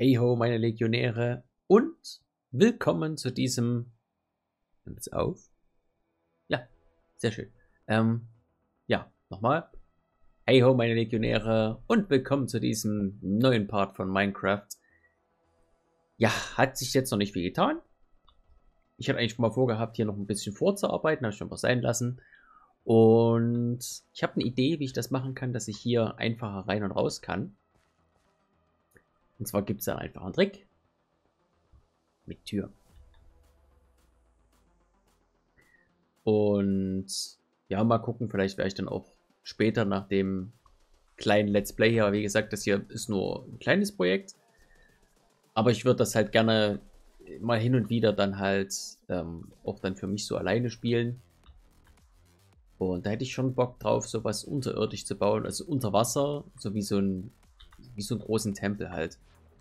Hey ho, meine Legionäre, und willkommen zu diesem. Nimmt's auf? Ja, sehr schön. Ja, nochmal. Hey ho, meine Legionäre, und willkommen zu diesem neuen Part von Minecraft. Ja, hat sich jetzt noch nicht viel getan. Ich hatte eigentlich mal vorgehabt, hier noch ein bisschen vorzuarbeiten, habe ich schon was sein lassen. Und ich habe eine Idee, wie ich das machen kann, dass ich hier einfacher rein und raus kann. Und zwar gibt es da einfach einen Trick mit Tür. Und ja, mal gucken, vielleicht werde ich dann auch später nach dem kleinen Let's Play hier, wie gesagt, das hier ist nur ein kleines Projekt. Aber ich würde das halt gerne mal hin und wieder dann halt auch dann für mich so alleine spielen. Und da hätte ich schon Bock drauf, sowas unterirdisch zu bauen, also unter Wasser, so wie so einen großen Tempel halt.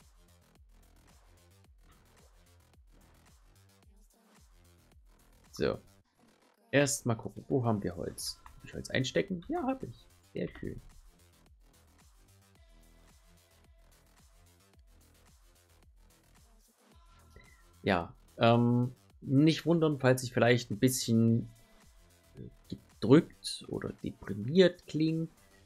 So. Erst mal gucken, wo haben wir Holz? Kann ich Holz einstecken? Ja, habe ich. Sehr schön. Ja, nicht wundern, falls ich vielleicht ein bisschen gedrückt oder deprimiert klinge.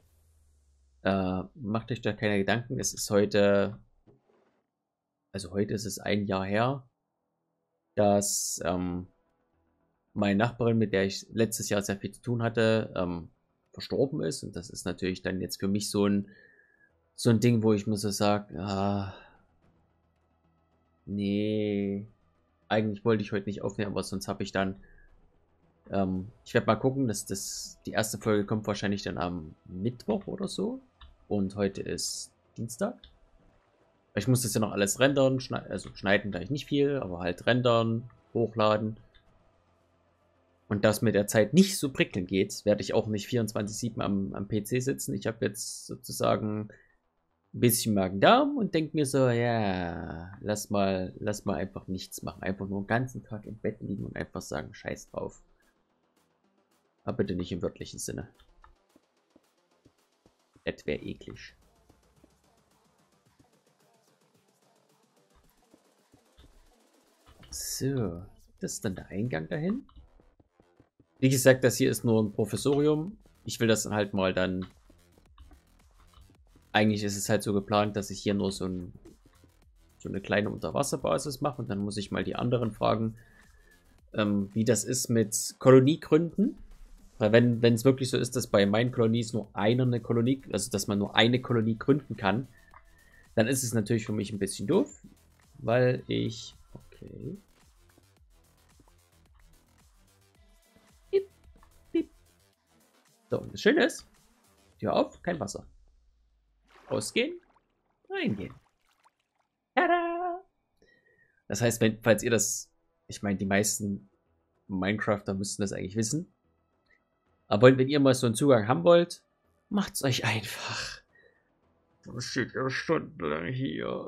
Macht euch da keine Gedanken. Es ist heute, also heute ist es ein Jahr her, dass meine Nachbarin, mit der ich letztes Jahr sehr viel zu tun hatte, verstorben ist. Und das ist natürlich dann jetzt für mich so ein Ding, wo ich mir so sage, nee, eigentlich wollte ich heute nicht aufnehmen, aber sonst habe ich dann, ich werde mal gucken, dass die erste Folge kommt wahrscheinlich dann am Mittwoch oder so. Und heute ist Dienstag. Ich muss das ja noch alles rendern, also schneiden gleich nicht viel, aber halt rendern, hochladen. Und das mit der Zeit nicht so prickelnd geht, werde ich auch nicht 24/7 am PC sitzen. Ich habe jetzt sozusagen ein bisschen Magen-Darm und denke mir so, ja, lass mal einfach nichts machen. Einfach nur den ganzen Tag im Bett liegen und einfach sagen, scheiß drauf. Aber bitte nicht im wörtlichen Sinne. Das wäre eklig. So, das ist dann der Eingang dahin. Wie gesagt, das hier ist nur ein Professorium. Ich will das dann halt mal dann. Eigentlich ist es halt so geplant, dass ich hier nur so eine kleine Unterwasserbasis mache und dann muss ich mal die anderen fragen, wie das ist mit Koloniegründen. Weil wenn es wirklich so ist, dass bei meinen Kolonies nur eine Kolonie, also dass man nur eine Kolonie gründen kann, dann ist es natürlich für mich ein bisschen doof, weil ich. Okay. Piep, piep. So, und das Schöne ist, Tür auf, kein Wasser. Rausgehen, reingehen. Tada! Das heißt, falls ihr das, ich meine, die meisten Minecrafter müssten das eigentlich wissen. Aber wenn ihr mal so einen Zugang haben wollt, macht's euch einfach. Da steht ja stundenlang hier.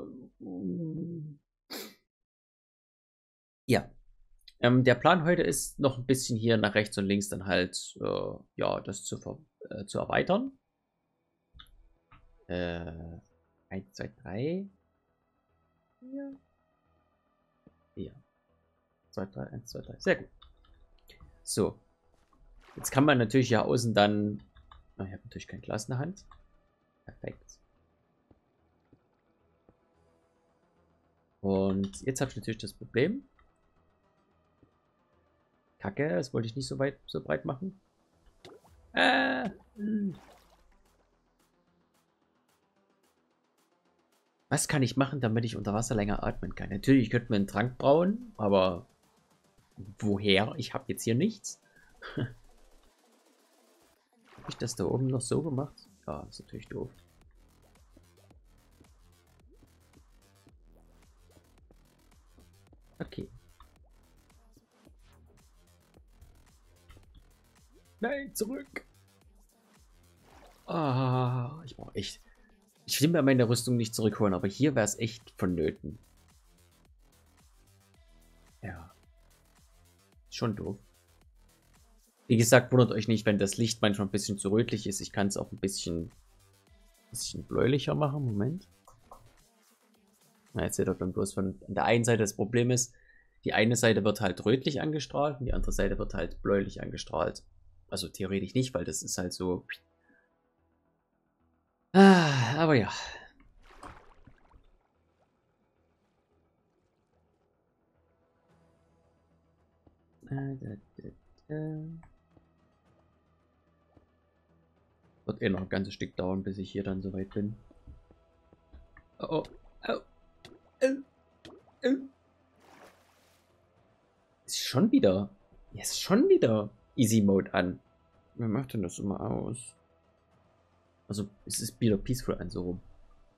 Ja. Der Plan heute ist noch ein bisschen hier nach rechts und links dann halt, ja, das zu erweitern. 1, 2, 3. Ja. Ja. 2, 3, 1, 2, 3. Sehr gut. So. Jetzt kann man natürlich hier außen dann. Oh, ich habe natürlich kein Glas in der Hand. Perfekt. Und jetzt habe ich natürlich das Problem. Kacke, das wollte ich nicht so breit machen. Was kann ich machen, damit ich unter Wasser länger atmen kann? Natürlich, ich könnte mir einen Trank brauen, aber woher? Ich habe jetzt hier nichts. Habe ich das da oben noch so gemacht? Ja, ist natürlich doof. Okay. Nein, zurück. Ah, ich brauche echt. Ich will mir meine Rüstung nicht zurückholen, aber hier wäre es echt vonnöten. Ja. Schon doof. Wie gesagt, wundert euch nicht, wenn das Licht manchmal ein bisschen zu rötlich ist. Ich kann es auch ein bisschen bläulicher machen. Moment. Na, jetzt seht ihr dann bloß von der einen Seite das Problem ist, die eine Seite wird halt rötlich angestrahlt und die andere Seite wird halt bläulich angestrahlt. Also theoretisch nicht, weil das ist halt so. Aber ja. Wird eh noch ein ganzes Stück dauern, bis ich hier dann soweit bin. Oh, oh, oh, oh. Ist schon wieder. Ist schon wieder Easy Mode an. Wer macht denn das immer aus? Also, es ist wieder Peaceful an, so rum.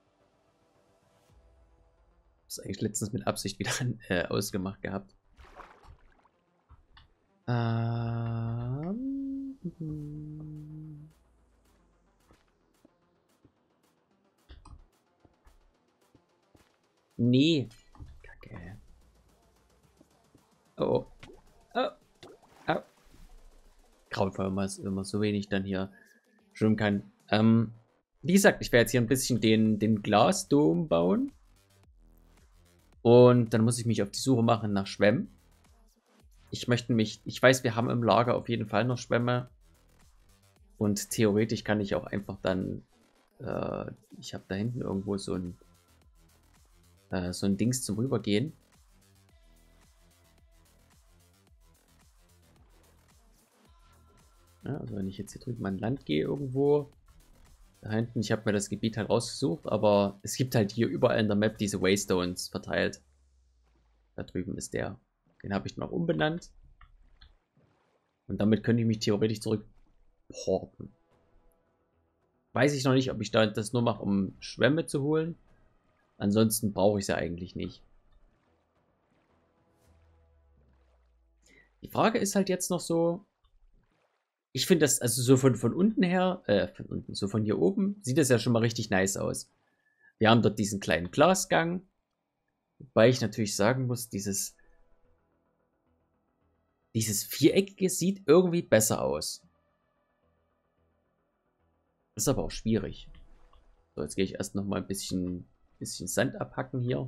Das ist eigentlich letztens mit Absicht wieder ausgemacht gehabt. Nee. Kacke. Oh. Oh. Oh. Grauenvoll, wenn man so wenig dann hier schwimmen kann. Wie gesagt, ich werde jetzt hier ein bisschen den Glasdom bauen. Und dann muss ich mich auf die Suche machen nach Schwämmen. Ich weiß, wir haben im Lager auf jeden Fall noch Schwämme. Und theoretisch kann ich auch einfach dann, ich habe da hinten irgendwo so ein Dings zum Rübergehen. Ja, also wenn ich jetzt hier drüben an Land gehe irgendwo, da hinten, ich habe mir das Gebiet halt rausgesucht, aber es gibt halt hier überall in der Map diese Waystones verteilt. Da drüben ist der. Den habe ich noch umbenannt. Und damit könnte ich mich theoretisch zurückporten. Weiß ich noch nicht, ob ich da das nur mache, um Schwämme zu holen. Ansonsten brauche ich sie eigentlich nicht. Die Frage ist halt jetzt noch so. Ich finde das, also so von unten her, so von hier oben, sieht das ja schon mal richtig nice aus. Wir haben dort diesen kleinen Glasgang. Wobei ich natürlich sagen muss, dieses Viereckige sieht irgendwie besser aus. Ist aber auch schwierig. So, jetzt gehe ich erst noch mal ein bisschen Sand abhacken hier.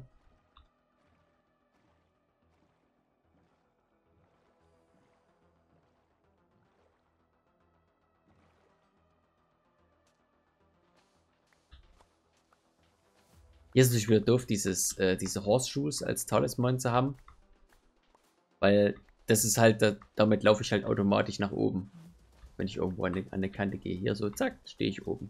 Hier ist es natürlich wieder doof, diese Horseshoes als Talisman zu haben. Weil das ist halt, damit laufe ich halt automatisch nach oben. Wenn ich irgendwo an eine Kante gehe. Hier so, zack, stehe ich oben.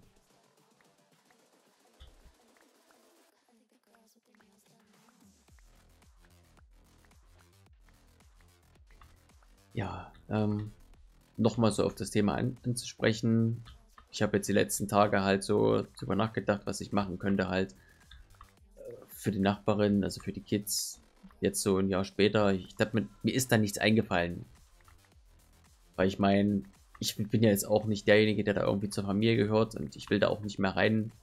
Ja, nochmal so auf das Thema anzusprechen. Ich habe jetzt die letzten Tage halt so drüber nachgedacht, was ich machen könnte halt für die Nachbarin, also für die Kids. Jetzt so ein Jahr später. Ich dachte, mir ist da nichts eingefallen. Weil ich meine, ich bin ja jetzt auch nicht derjenige, der da irgendwie zur Familie gehört und ich will da auch nicht mehr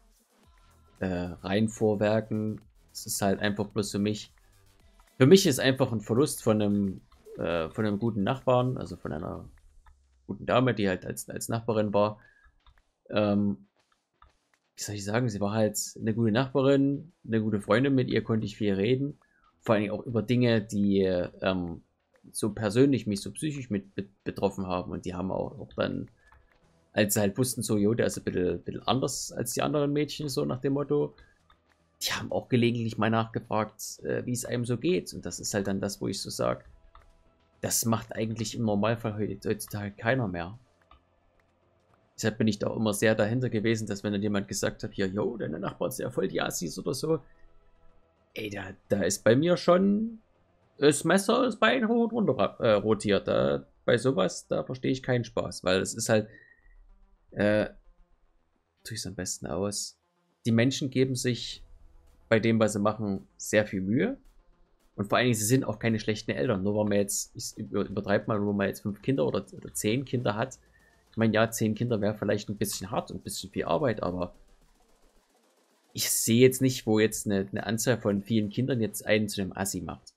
rein vorwerken. Es ist halt einfach bloß für mich. Für mich ist einfach ein Verlust von einem guten Nachbarn, also von einer guten Dame, die halt als Nachbarin war. Wie soll ich sagen, sie war halt eine gute Nachbarin, eine gute Freundin, mit ihr konnte ich viel reden. Vor allem auch über Dinge, die so persönlich mich so psychisch mit betroffen haben. Und die haben auch dann, als sie halt wussten, so, jo, der ist ein bisschen anders als die anderen Mädchen, so nach dem Motto, die haben auch gelegentlich mal nachgefragt, wie es einem so geht. Und das ist halt dann das, wo ich so sage, das macht eigentlich im Normalfall heutzutage keiner mehr. Deshalb bin ich da auch immer sehr dahinter gewesen, dass wenn dann jemand gesagt hat, hier, jo, deine Nachbarn sind ja voll die Assis oder so, ey, da ist bei mir schon das Messer das Bein hoch und runter rotiert. Bei sowas, da verstehe ich keinen Spaß, weil es ist halt, tue ich es am besten aus. Die Menschen geben sich bei dem, was sie machen, sehr viel Mühe. Und vor allen Dingen, sie sind auch keine schlechten Eltern. Nur weil man jetzt, ich übertreibe mal, nur weil man jetzt 5 Kinder oder 10 Kinder hat. Ich meine, ja, 10 Kinder wäre vielleicht ein bisschen hart und ein bisschen viel Arbeit, aber ich sehe jetzt nicht, wo jetzt eine Anzahl von vielen Kindern jetzt einen zu einem Assi macht.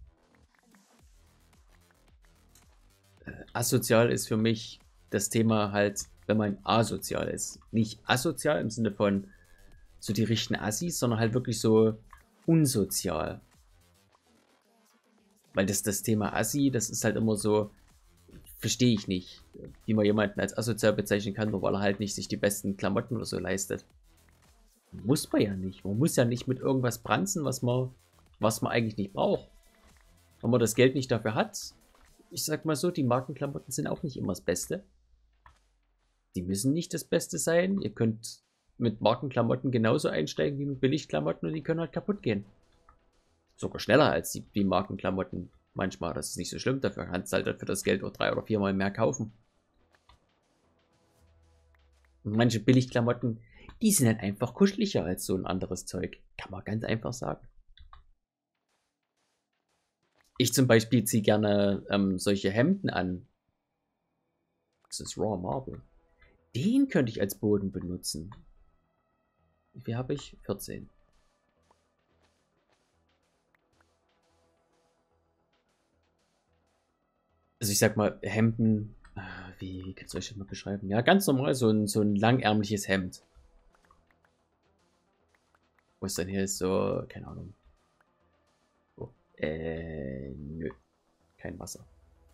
Asozial ist für mich das Thema halt, wenn man asozial ist. Nicht asozial im Sinne von so die richtigen Assis, sondern halt wirklich so unsozial. Weil das Thema Assi, das ist halt immer so, verstehe ich nicht, wie man jemanden als asozial bezeichnen kann, nur weil er halt nicht sich die besten Klamotten oder so leistet. Muss man ja nicht. Man muss ja nicht mit irgendwas branzen, was man eigentlich nicht braucht. Wenn man das Geld nicht dafür hat, ich sag mal so, die Markenklamotten sind auch nicht immer das Beste. Die müssen nicht das Beste sein. Ihr könnt mit Markenklamotten genauso einsteigen wie mit Billigklamotten und die können halt kaputt gehen. Sogar schneller als die Markenklamotten. Manchmal, das ist nicht so schlimm, dafür kannst du halt für das Geld auch 3 oder 4 Mal mehr kaufen. Und manche Billigklamotten, die sind halt einfach kuscheliger als so ein anderes Zeug. Kann man ganz einfach sagen. Ich zum Beispiel ziehe gerne solche Hemden an. Das ist Raw Marble. Den könnte ich als Boden benutzen. Wie viel habe ich? 14. Also ich sag mal, Hemden, wie soll ich das mal beschreiben? Ja, ganz normal, so ein langärmliches Hemd. Wo es dann hier ist so, keine Ahnung. Oh, nö. Kein Wasser.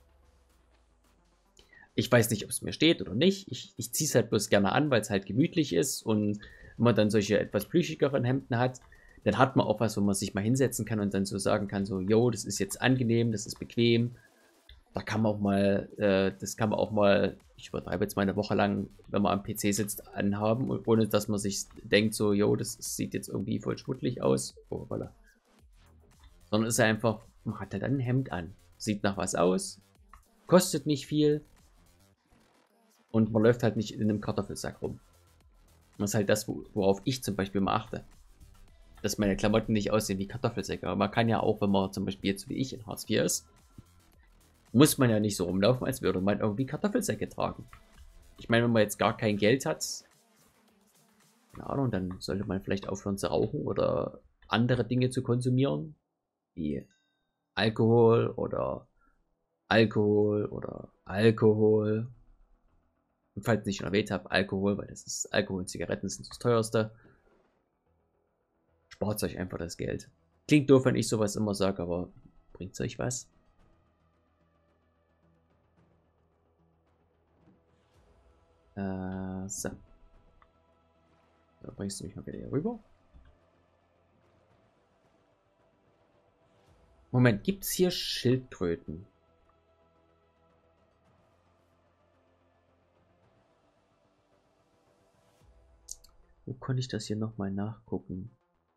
Ich weiß nicht, ob es mir steht oder nicht. Ich ziehe es halt bloß gerne an, weil es halt gemütlich ist. Und wenn man dann solche etwas plüschigeren Hemden hat, dann hat man auch was, wo man sich mal hinsetzen kann und dann so sagen kann, so, yo, das ist jetzt angenehm, das ist bequem. Da kann man auch mal, das kann man auch mal, ich übertreibe jetzt mal eine Woche lang, wenn man am PC sitzt, anhaben, ohne dass man sich denkt, so, yo, das sieht jetzt irgendwie voll schmuddelig aus. Oh, voilà. Sondern es ist einfach, man hat halt ein Hemd an. Sieht nach was aus, kostet nicht viel und man läuft halt nicht in einem Kartoffelsack rum. Das ist halt das, worauf ich zum Beispiel mal achte. Dass meine Klamotten nicht aussehen wie Kartoffelsäcke. Aber man kann ja auch, wenn man zum Beispiel jetzt wie ich in Hartz IV ist, muss man ja nicht so rumlaufen, als würde man irgendwie Kartoffelsäcke tragen. Ich meine, wenn man jetzt gar kein Geld hat, keine Ahnung, dann sollte man vielleicht aufhören zu rauchen oder andere Dinge zu konsumieren, wie Alkohol oder Alkohol oder Alkohol. Und falls ich nicht schon erwähnt habe, Alkohol, weil das ist Alkohol und Zigaretten sind das teuerste. Spart euch einfach das Geld. Klingt doof, wenn ich sowas immer sage, aber bringt euch was? So. Da bringst du mich mal wieder hier rüber. Moment, gibt es hier Schildkröten? Wo konnte ich das hier nochmal nachgucken?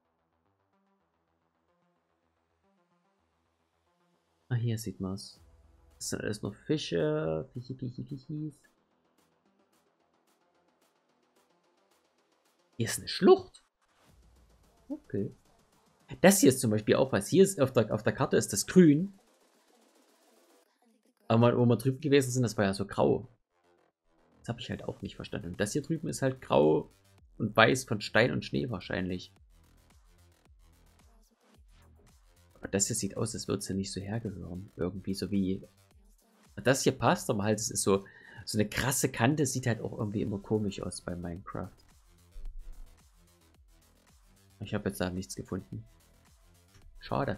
Ah, hier sieht man es. Das sind alles noch Fische. Fichis. Hier ist eine Schlucht. Okay. Das hier ist zum Beispiel auch was. Hier ist auf der Karte ist das grün. Aber wo wir drüben gewesen sind, das war ja so grau. Das habe ich halt auch nicht verstanden. Und das hier drüben ist halt grau und weiß von Stein und Schnee wahrscheinlich. Aber das hier sieht aus, als würde es ja nicht so hergehören. Irgendwie so wie... Das hier passt, aber halt, es ist so eine krasse Kante, sieht halt auch irgendwie immer komisch aus bei Minecraft. Ich habe jetzt da nichts gefunden. Schade.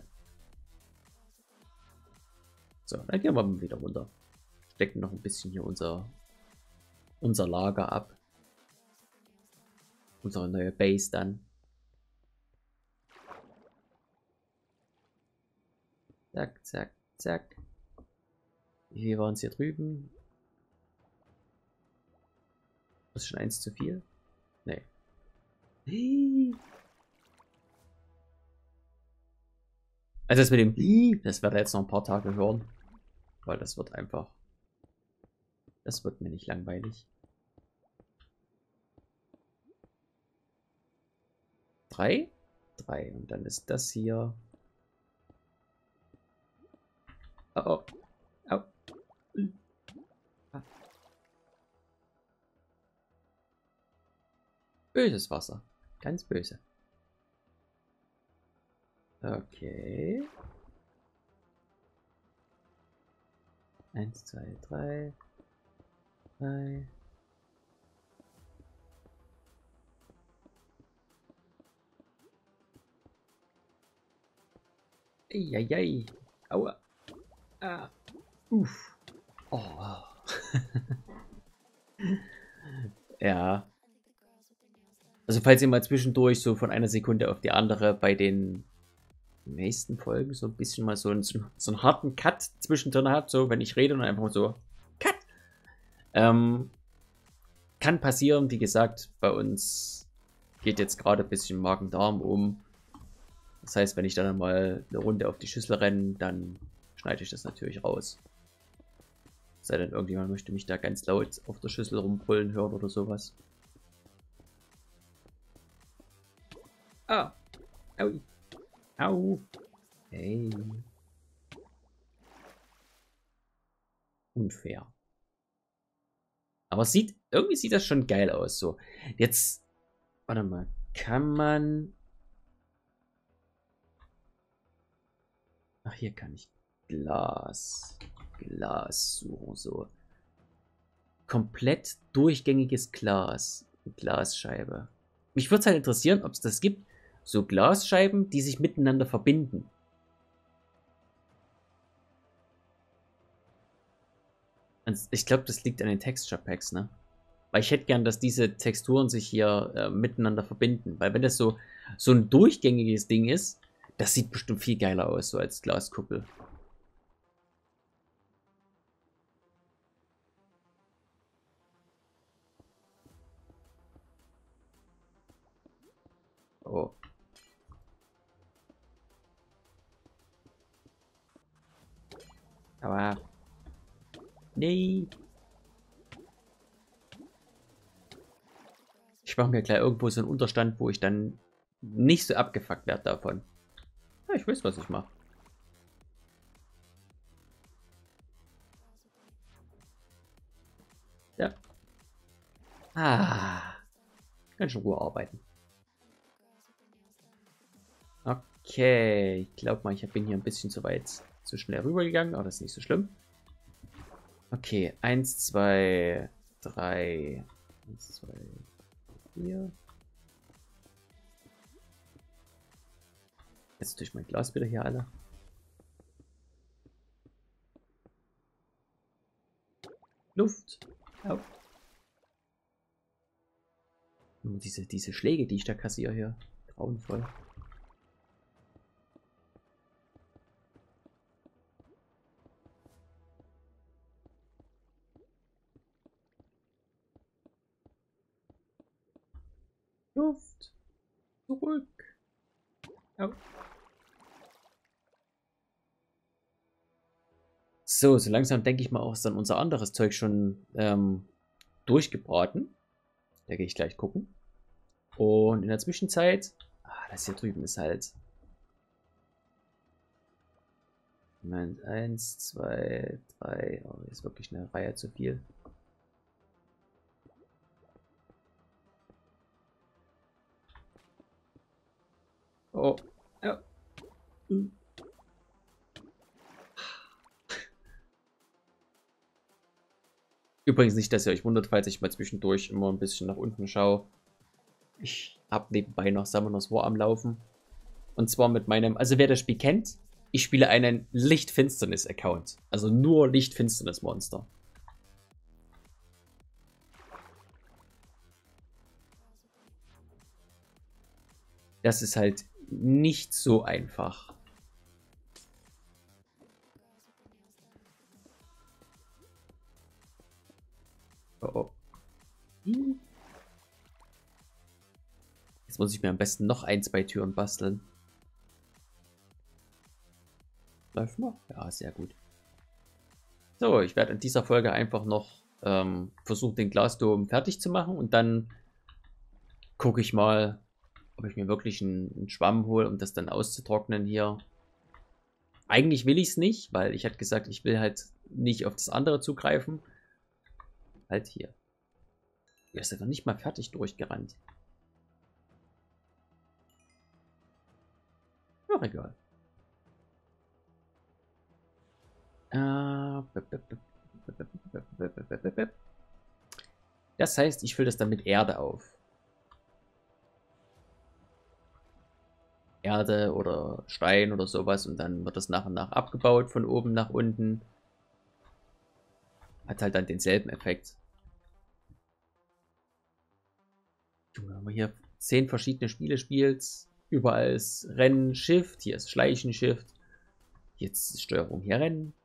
So, dann gehen wir mal wieder runter. Stecken noch ein bisschen hier unser Lager ab. Unsere neue Base dann. Zack, zack, zack. Wie viel waren es hier drüben? Das ist schon 1 zu viel? Nee. Also das mit dem das werde ich jetzt noch ein paar Tage hören. Weil das wird einfach... Das wird mir nicht langweilig. 3? 3. Und dann ist das hier... Oh, oh. Au. Ah. Böses Wasser. Ganz böse. Okay. 1, 2, 3. 3. Eieiei. Aua. Ah. Uff. Oh. Ja. Also falls ihr mal zwischendurch so von einer Sekunde auf die andere bei den nächsten Folgen so ein bisschen mal so einen harten Cut zwischendrin habt, so wenn ich rede und einfach mal so Cut. Kann passieren, wie gesagt, bei uns geht jetzt gerade ein bisschen Magen-Darm um. Das heißt, wenn ich dann mal eine Runde auf die Schüssel renne, dann schneide ich das natürlich raus. Sei denn, irgendjemand möchte mich da ganz laut auf der Schüssel rumbrüllen hören oder sowas. Ah. Aui. Au. Hey. Unfair. Aber irgendwie sieht das schon geil aus. So. Jetzt, warte mal, kann man. Ach, hier kann ich Glas suchen. So. Komplett durchgängiges Glas. Glasscheibe. Mich würde es halt interessieren, ob es das gibt. So Glasscheiben, die sich miteinander verbinden. Und ich glaube, das liegt an den Texture Packs, ne? Weil ich hätte gern, dass diese Texturen sich hier miteinander verbinden. Weil wenn das so ein durchgängiges Ding ist, das sieht bestimmt viel geiler aus, so als Glaskuppel. Oh. Aber. Nee. Ich mache mir gleich irgendwo so einen Unterstand, wo ich dann nicht so abgefuckt werde davon. Ja, ich weiß, was ich mache. Ja. Ah. Kann schon Ruhe arbeiten. Okay. Ich glaube mal, ich bin hier ein bisschen zu schnell rübergegangen, aber das ist nicht so schlimm. Okay. 1, 2, 3. 1, 2, 4. Jetzt durch mein Glas wieder hier alle. Luft. Au. Nur diese Schläge, die ich da kassiere hier. Grauenvoll. Luft. Zurück. Au. So langsam denke ich mal auch, ist dann unser anderes Zeug schon durchgebraten. Da gehe ich gleich gucken. Und in der Zwischenzeit, das hier drüben ist halt. Moment, 1, 2, 3. Oh, ist wirklich eine Reihe zu viel. Oh, ja. Übrigens nicht, dass ihr euch wundert, falls ich mal zwischendurch immer ein bisschen nach unten schaue. Ich habe nebenbei noch Summoners War am Laufen. Und zwar mit meinem, also wer das Spiel kennt, ich spiele einen Lichtfinsternis-Account. Also nur Lichtfinsternis-Monster. Das ist halt nicht so einfach. Oh, oh. Jetzt muss ich mir am besten noch 1, 2 Türen basteln. Läuft noch? Ja, sehr gut. So, ich werde in dieser Folge einfach noch versuchen, den Glasdom fertig zu machen. Und dann gucke ich mal, ob ich mir wirklich einen Schwamm hole, um das dann auszutrocknen hier. Eigentlich will ich es nicht, weil ich hatte gesagt, ich will halt nicht auf das andere zugreifen. Halt hier. Ihr ist ja noch nicht mal fertig durchgerannt. Ach, egal. Das heißt, ich fülle das dann mit Erde auf. Erde oder Stein oder sowas und dann wird das nach und nach abgebaut von oben nach unten. Hat halt dann denselben Effekt. Junge, wenn man hier 10 verschiedene Spiele spielt, überall ist Rennen, Shift, hier ist Schleichen, Shift, jetzt ist Steuerung, hier Rennen.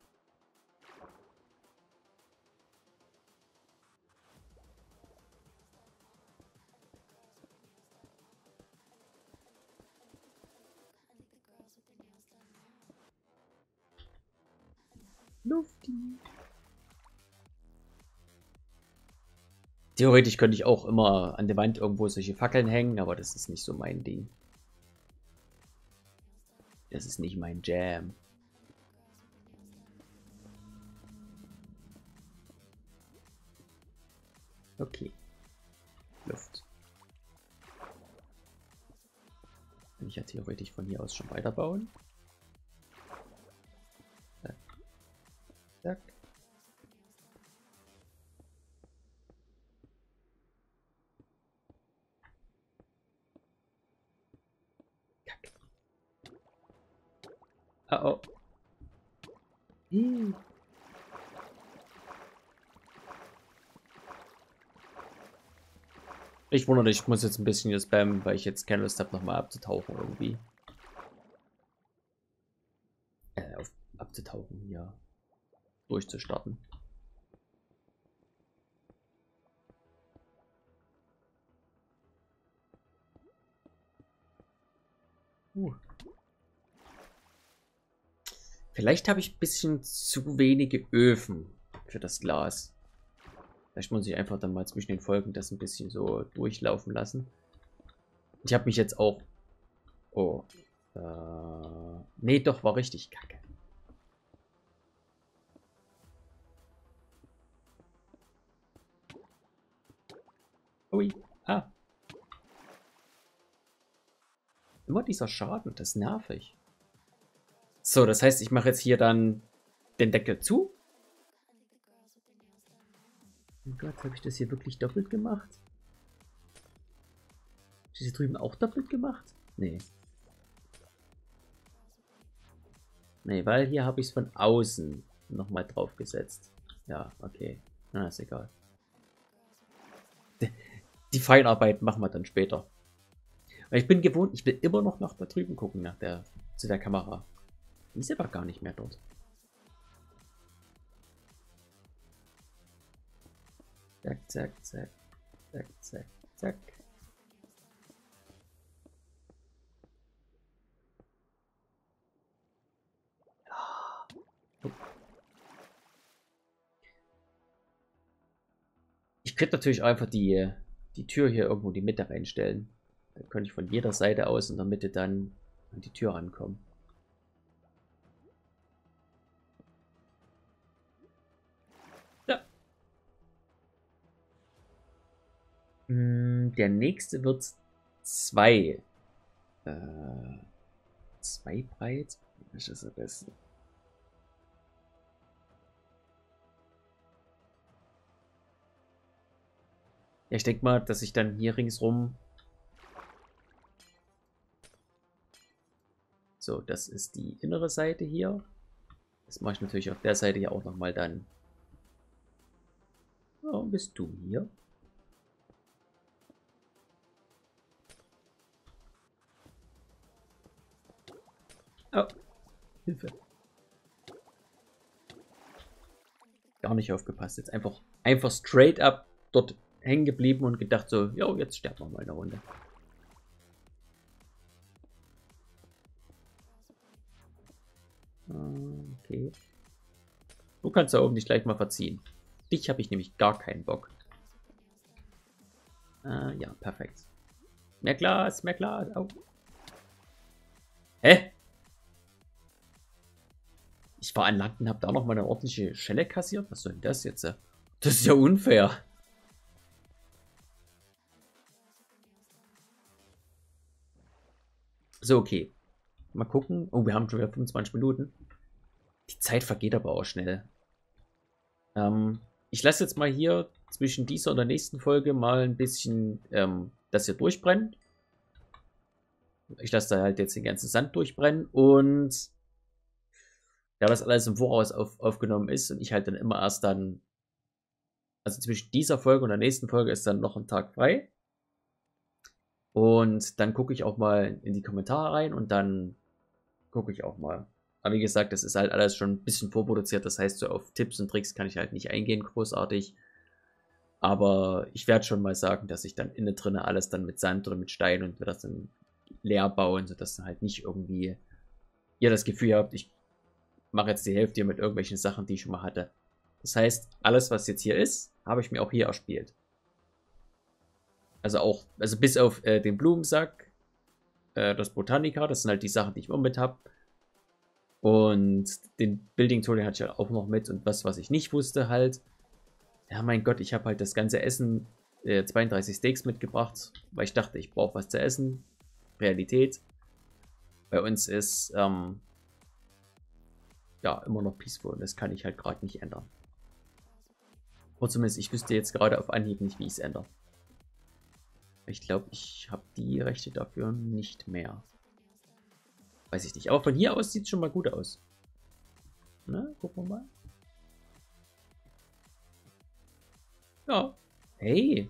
Lufti. Theoretisch könnte ich auch immer an der Wand irgendwo solche Fackeln hängen, aber das ist nicht so mein Ding. Das ist nicht mein Jam. Okay. Luft. Kann ich ja theoretisch von hier aus schon weiterbauen. Zack. Zack. Kack. Oh oh. Ich wundere, ich muss jetzt ein bisschen hier spammen, weil ich jetzt keine Lust habe, nochmal abzutauchen irgendwie. Abzutauchen, ja. Durchzustarten. Vielleicht habe ich ein bisschen zu wenige Öfen für das Glas. Vielleicht muss ich einfach dann mal zwischen den Folgen das ein bisschen so durchlaufen lassen. Ich habe mich jetzt auch... Oh. Nee, doch, war richtig kacke. Ui. Ah. Immer dieser Schaden, das ist nervig. So, das heißt, ich mache jetzt hier dann den Deckel zu. Oh Gott, habe ich das hier wirklich doppelt gemacht? Habe ich das hier drüben auch doppelt gemacht? Nee. Nee, weil hier habe ich es von außen nochmal drauf gesetzt. Ja, okay. Na, ist egal. Die Feinarbeit machen wir dann später. Weil ich bin gewohnt, ich will immer noch nach da drüben gucken, zu der Kamera. Die ist aber gar nicht mehr dort. Zack, zack, zack. Zack, zack, zack. Ich könnte natürlich einfach die Tür hier irgendwo in die Mitte reinstellen. Dann könnte ich von jeder Seite aus in der Mitte dann an die Tür rankommen. Ja. Der nächste wird 2. 2 breit? Was ist das am besten? Ja, ich denke mal, dass ich dann hier ringsrum... So, das ist die innere Seite hier. Das mache ich natürlich auf der Seite hier auch nochmal dann. Warum bist du hier? Oh, Hilfe. Gar nicht aufgepasst. Jetzt einfach straight up dort hängen geblieben und gedacht so, jo, jetzt sterben wir mal eine Runde. Okay. Du kannst da oben dich gleich mal verziehen. Dich habe ich nämlich gar keinen Bock. Ja, perfekt. Mehr Glas, mehr Glas. Oh. Hä? Ich war an Land und habe da noch mal eine ordentliche Schelle kassiert. Was soll denn das jetzt? Das ist ja unfair. So, okay. Mal gucken. Oh, wir haben schon wieder 25 Minuten. Die Zeit vergeht aber auch schnell. Ich lasse jetzt mal hier zwischen dieser und der nächsten Folge mal ein bisschen das hier durchbrennen. Ich lasse da halt jetzt den ganzen Sand durchbrennen und da das alles im Voraus aufgenommen ist und ich halt dann immer erst dann, also zwischen dieser Folge und der nächsten Folge ist dann noch ein Tag frei. Und dann gucke ich auch mal in die Kommentare rein und dann gucke ich auch mal. Aber wie gesagt, das ist halt alles schon ein bisschen vorproduziert. Das heißt, so auf Tipps und Tricks kann ich halt nicht eingehen, großartig. Aber ich werde schon mal sagen, dass ich dann innen drin alles dann mit Sand oder mit Stein und das dann leer bauen, sodass dann halt nicht irgendwie ihr das Gefühl habt, ich mache jetzt die Hälfte hier mit irgendwelchen Sachen, die ich schon mal hatte. Das heißt, alles, was jetzt hier ist, habe ich mir auch hier erspielt. Also auch, also bis auf den Blumensack, das Botanica, das sind halt die Sachen, die ich immer mit habe. Und den Building Tool, den hatte ich halt auch noch mit. Und was ich nicht wusste halt, ja mein Gott, ich habe halt das ganze Essen, 32 Steaks mitgebracht, weil ich dachte, ich brauche was zu essen. Realität. Bei uns ist, ja, immer noch peaceful und das kann ich halt gerade nicht ändern. Oder zumindest, ich wüsste jetzt gerade auf Anhieb nicht, wie ich es ändere. Ich glaube, ich habe die Rechte dafür nicht mehr. Weiß ich nicht. Aber von hier aus sieht es schon mal gut aus. Na, gucken wir mal. Ja. Hey.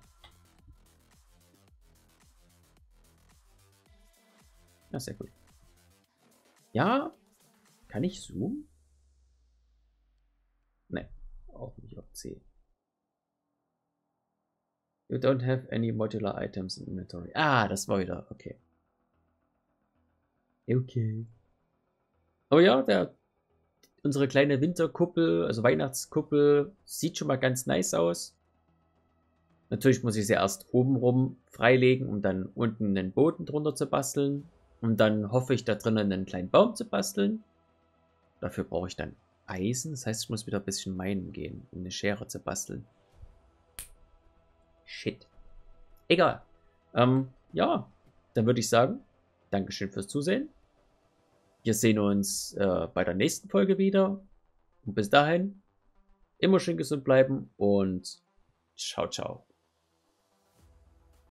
Ja, sehr gut. Ja. Kann ich zoomen? Ne. Auch nicht auf C. You don't have any modular items in inventory. Ah, das war wieder. Okay. Okay. Aber ja, unsere kleine Winterkuppel, also Weihnachtskuppel, sieht schon mal ganz nice aus. Natürlich muss ich sie erst obenrum freilegen, um dann unten einen Boden drunter zu basteln. Und dann hoffe ich da drinnen einen kleinen Baum zu basteln. Dafür brauche ich dann Eisen. Das heißt, ich muss wieder ein bisschen minen gehen, um eine Schere zu basteln. Shit. Egal. Ja, dann würde ich sagen, Dankeschön fürs Zusehen. Wir sehen uns bei der nächsten Folge wieder. Und bis dahin, immer schön gesund bleiben und ciao, ciao.